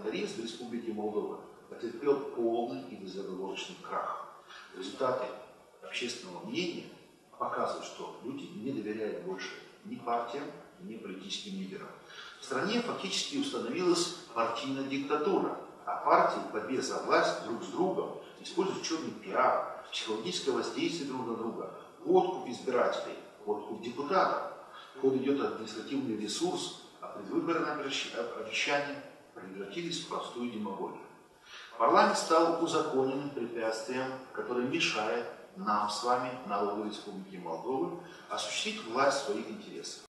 парламентаризм в Республике Молдова потерпел полный и безоговорочный крах. Результаты общественного мнения показывают, что люди не доверяют больше ни партиям, ни политическим лидерам. В стране фактически установилась партийная диктатура, а партии в борьбе за власть друг с другом используют черный пиар, психологическое воздействие друг на друга, подкуп избирателей, подкуп депутатов. В ход идет административный ресурс, а предвыборные обещания превратились в простую демагогию. Парламент стал узаконенным препятствием, которое мешает нам с вами, народу Республики Молдовы, осуществить власть в своих интересах.